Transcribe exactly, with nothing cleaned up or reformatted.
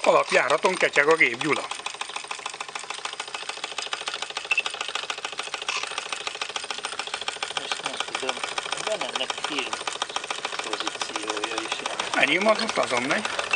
Alapjáraton ketyeg a gép, Gyula. Most nem tudom, van ennek film pozíciója is. Ennyi, most azon megy.